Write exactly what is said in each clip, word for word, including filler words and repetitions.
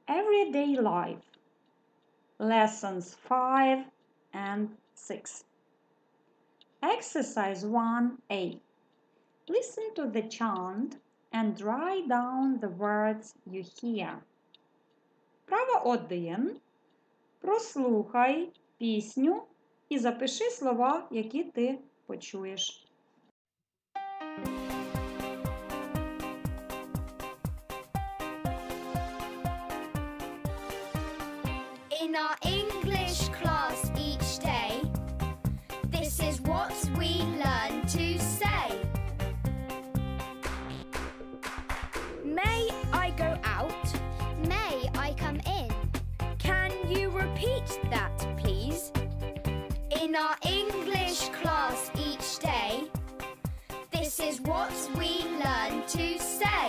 Everyday Life. Lessons five and six. Exercise one A. Listen to the chant and write down the words you hear. Вправа один. Прослухай пісню і запиши слова, які ти почуєш. In our English class each day, this is what we learn to say. May I go out? May I come in? Can you repeat that, please? In our English class each day, this is what we learn to say.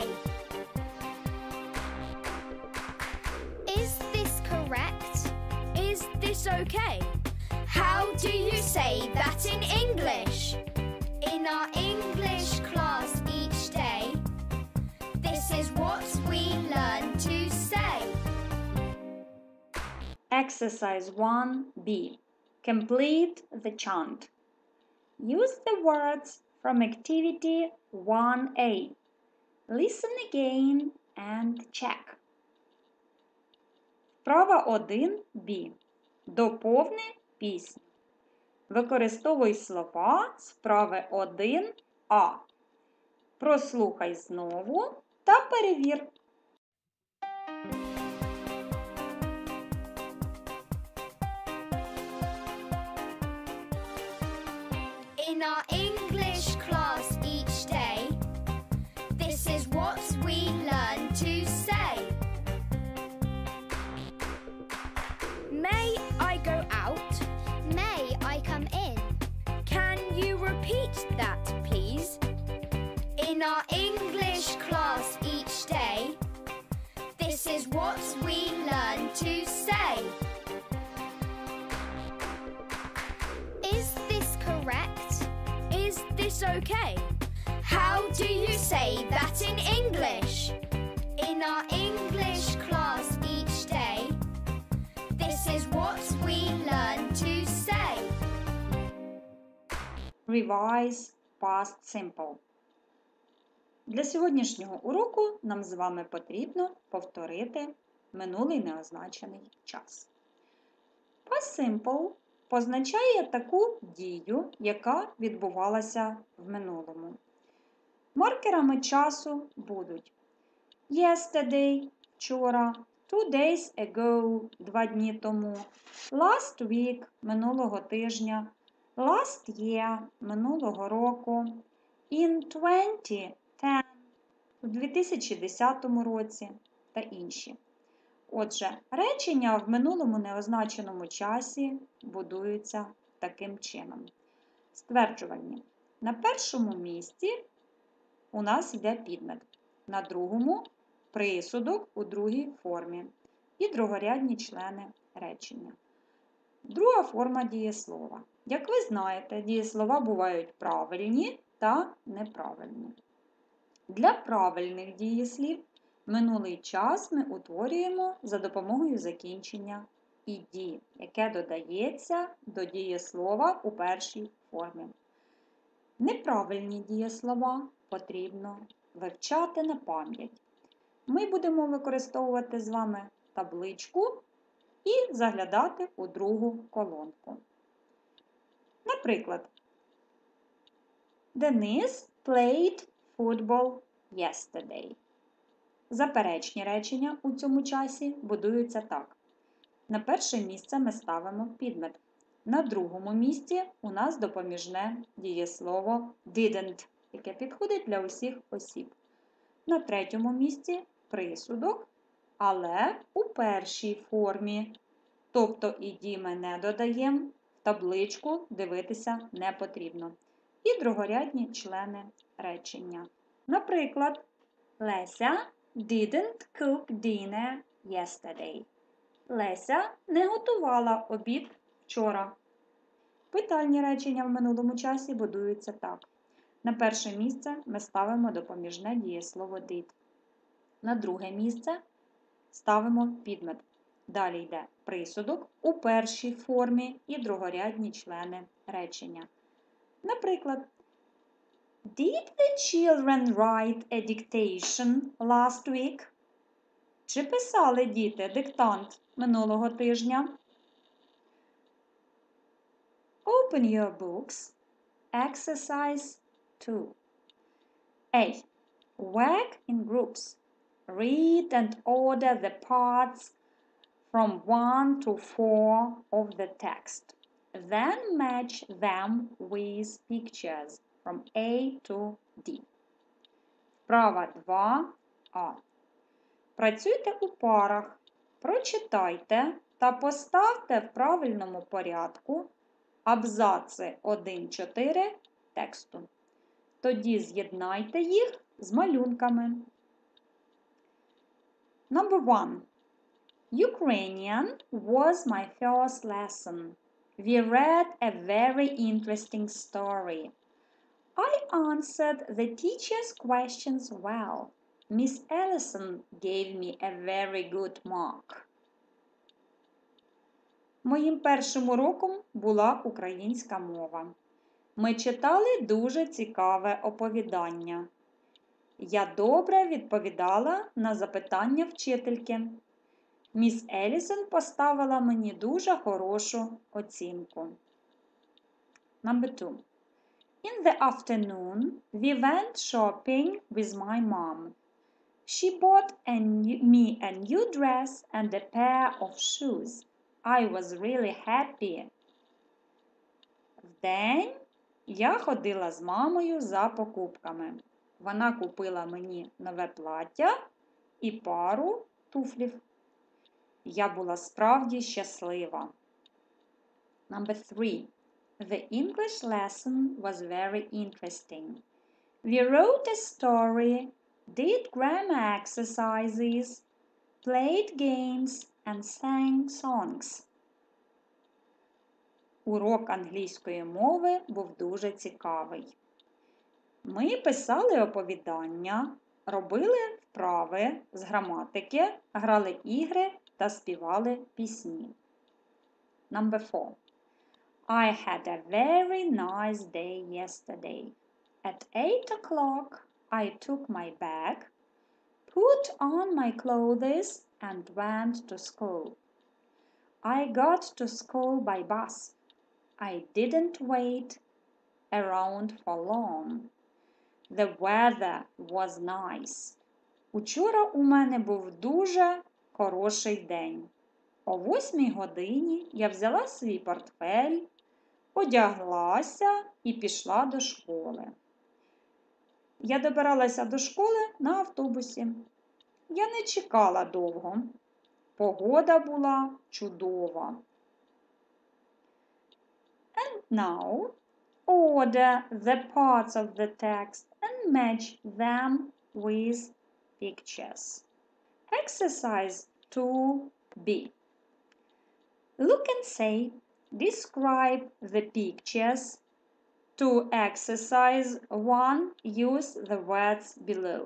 Is this correct? Is this okay? How do you say that in English? In our English class each day, this is what we learn to say. Exercise one B. Complete the chant. Use the words from activity one A. Listen again and check. Вправа один Б. Доповни пісню. Використовуй слова з вправи один А. Прослухай знову та перевір. In our English class each day, this is what we learn to say. May I go out? May I come in? Can you repeat that, please? In our English class each day, this is what we learn to say. Is this correct? Is this okay? How do you say that in English? In our English class each day, this is what we learn to say. Revise past simple. Для сьогоднішнього уроку нам з вами потрібно повторити минулий неозначений час. Past simple позначає таку дію, яка відбувалася в минулому. Маркерами часу будуть yesterday – вчора, two days ago – два дні тому, last week – минулого тижня, last year – минулого року, in twenty ten – в дві тисячі десятому році та інші. Отже, речення в минулому неозначеному часі будуються таким чином. Стверджувальні. На першому місці у нас йде підмет, на другому – присудок у другій формі і другорядні члени речення. Друга форма дієслова. Як ви знаєте, дієслова бувають правильні та неправильні. Для правильних дієслів минулий час ми утворюємо за допомогою закінчення «іді», яке додається до дієслова у першій формі. Неправильні дієслова потрібно вивчати на пам'ять. Ми будемо використовувати з вами табличку і заглядати у другу колонку. Наприклад, Денис played football yesterday. Заперечні речення у цьому часі будуються так. На перше місце ми ставимо підмет. На другому місці у нас допоміжне дієслово didn't, яке підходить для усіх осіб. На третьому місці присудок, але у першій формі. Тобто іді ми не додаємо, в табличку дивитися не потрібно. І другорядні члени речення. Наприклад, Леся didn't cook dinner yesterday. Леся не готувала обід вчора. Питальні речення в минулому часі будуються так. На перше місце ми ставимо допоміжне дієслово did. На друге місце ставимо підмет. Далі йде присудок у першій формі і другорядні члени речення. Наприклад, Did the children write a dictation last week? Чи писали діти диктант минулого тижня? Open your books. Exercise two. A. Work in groups. Read and order the parts from one to four of the text. Then match them with pictures from A to D. Вправа два А. Працюйте у парах. Прочитайте та поставте в правильному порядку абзаци один-чотири тексту. Тоді з'єднайте їх з малюнками. Number one. Ukrainian was my first lesson. We read a very interesting story. I answered the teacher's questions well. Miss Ellison gave me a very good mark. Моїм першим уроком була українська мова. Ми читали дуже цікаве оповідання. Я добре відповідала на запитання вчительки. Міс Елісон поставила мені дуже хорошу оцінку. Number two. In the afternoon, we went shopping with my mom. She bought a new, me a new dress and a pair of shoes. I was really happy. Вдень я ходила з мамою за покупками. Вона купила мені нове плаття і пару туфлів. Я була справді щаслива. Number three. The English lesson was very interesting. We wrote a story, did grammar exercises, played games and sang songs. Урок англійської мови був дуже цікавий. Ми писали оповідання, робили вправи з граматики, грали ігри та співали пісні. Number four. I had a very nice day yesterday. At eight o'clock, I took my bag, put on my clothes and went to school. I got to school by bus. I didn't wait around for long. The weather was nice. Учора у мене був дуже хороший день. О восьмій годині я взяла свій портфель, одяглася і пішла до школи. Я добиралася до школи на автобусі. Я не чекала довго. Погода була чудова. And now, order the parts of the text and match them with pictures. Exercise two B. Look and say, describe the pictures. To exercise one, use the words below.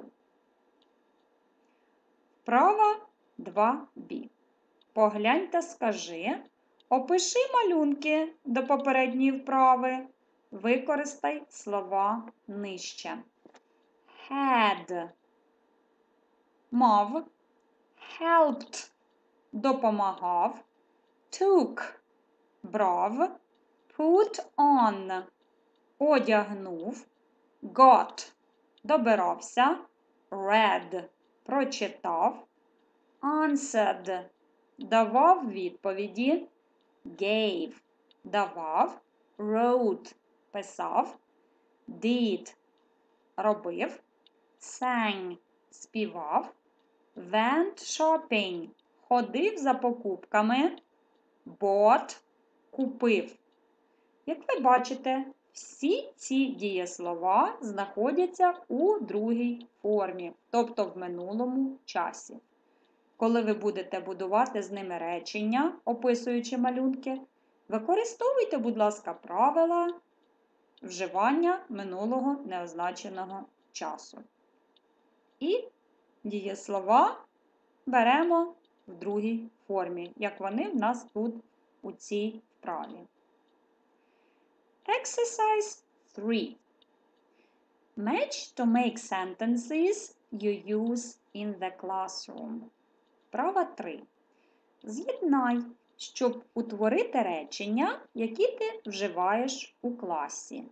Вправа два Б. Поглянь та скажи. Опиши малюнки до попередньої вправи. Використай слова нижче. Had. Мав. Helped. Допомагав. Took. Брав. Put on. Одягнув. Got. Добирався. Read. Прочитав. Answered. Давав відповіді. Gave. Давав. Wrote. Писав. Did. Робив. Sang. Співав. Went shopping. Ходив за покупками. Bought. Купив. Як ви бачите, всі ці дієслова знаходяться у другій формі, тобто в минулому часі. Коли ви будете будувати з ними речення, описуючи малюнки, використовуйте, будь ласка, правила вживання минулого неозначеного часу. І дієслова беремо в другій формі, як вони в нас тут у цій вправі. Exercise three. Match to make sentences you use in the classroom. Вправа три. З'єднай, щоб утворити речення, які ти вживаєш у класі.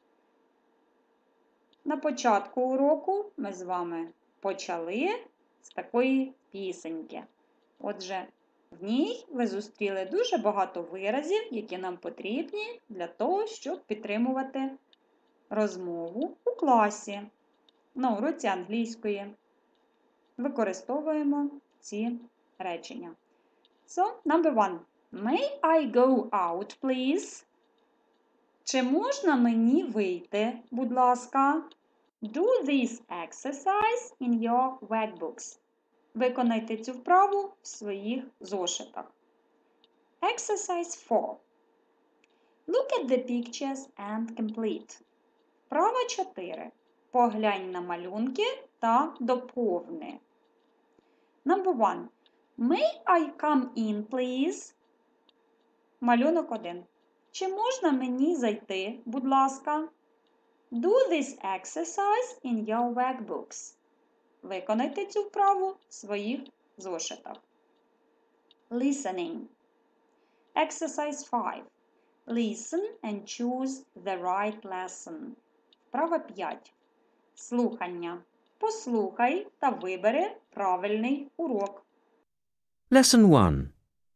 На початку уроку ми з вами почали з такої пісеньки. Отже, в ній ви зустріли дуже багато виразів, які нам потрібні для того, щоб підтримувати розмову у класі. На уроці англійської використовуємо ці речення. So, number one. May I go out, please? Чи можна мені вийти, будь ласка? Do this exercise in your workbooks. Виконайте цю вправу в своїх зошитах. Exercise four. Look at the pictures and complete. Вправа чотири. Поглянь на малюнки та доповни. Number one. May I come in, please? Малюнок один. Чи можна мені зайти, будь ласка? Do this exercise in your workbooks. Виконайте цю вправу в своїх зошитах. Listening. Exercise five. Listen and choose the right lesson. Вправа п'ять. Слухання. Послухай та вибери правильний урок. Lesson one.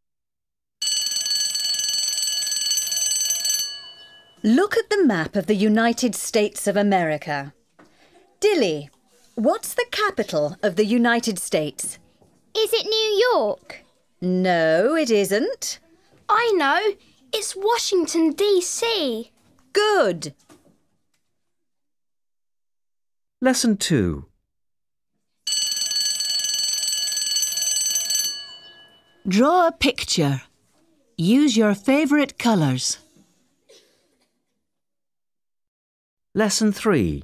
Look at the map of the United States of America. Dilly, what's the capital of the United States? Is it New York? No, it isn't. I know. It's Washington, D C. Good. Lesson two. Draw a picture. Use your favourite colours. Lesson three.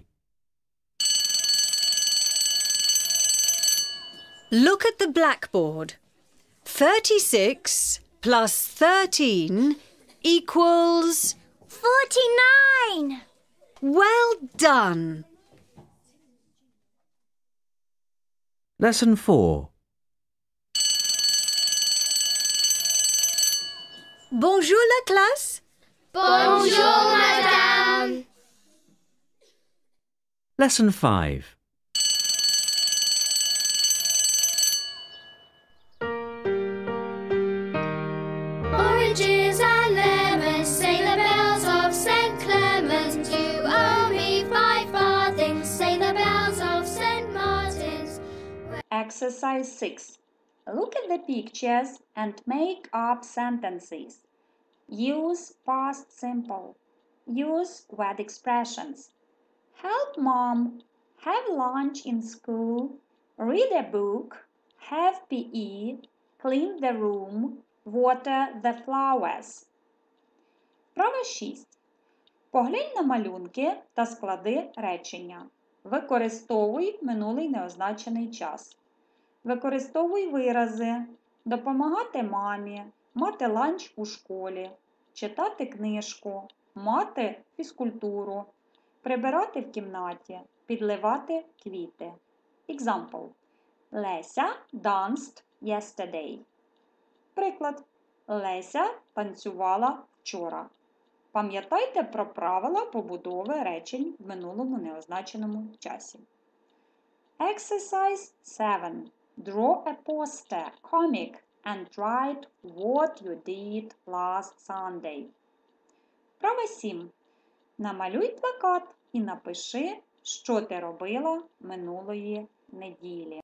Look at the blackboard. thirty-six plus thirteen equals... Forty-nine. Well done. Lesson four. Bonjour la classe. Bonjour, madame. Lesson five. Oranges and lemons, say the bells of Saint Clements. You owe me five farthings, say the bells of Saint Martin's. Exercise six. Look at the pictures and make up sentences. Use past simple. Use word expressions. Help mom. Have lunch in school. Read a book. Have P E. Clean the room. Water the flowers. Вправа шість. Поглянь на малюнки та склади речення. Використовуй минулий неозначений час. Використовуй вирази. Допомагати мамі. Мати ланч у школі. Читати книжку. Мати фізкультуру. Прибирати в кімнаті. Підливати квіти. Example. Леся danced yesterday. Приклад. Леся танцювала вчора. Пам'ятайте про правила побудови речень в минулому неозначеному часі. Exercise seven. Draw a poster, comic, and write what you did last Sunday. Вправа сім. Намалюй плакат і напиши, що ти робила минулої неділі.